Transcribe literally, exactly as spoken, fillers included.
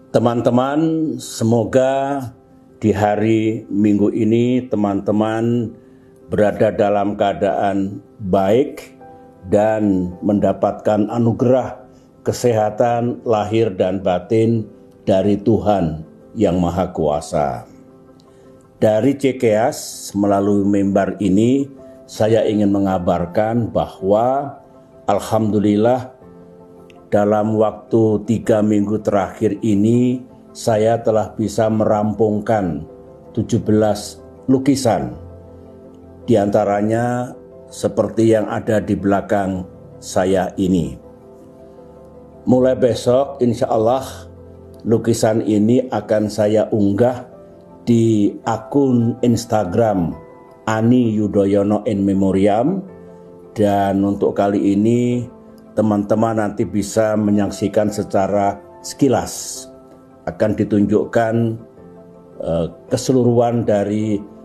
Teman-teman, semoga di hari Minggu ini teman-teman berada dalam keadaan baik dan mendapatkan anugerah kesehatan lahir dan batin dari Tuhan yang Maha Kuasa. Dari Cikeas melalui mimbar ini saya ingin mengabarkan bahwa alhamdulillah dalam waktu tiga minggu terakhir ini saya telah bisa merampungkan tujuh belas lukisan. Di antaranya seperti yang ada di belakang saya ini. Mulai besok insya Allah lukisan ini akan saya unggah di akun Instagram Ani Yudhoyono in Memoriam, dan untuk kali ini teman-teman nanti bisa menyaksikan secara sekilas. Akan ditunjukkan uh, keseluruhan dari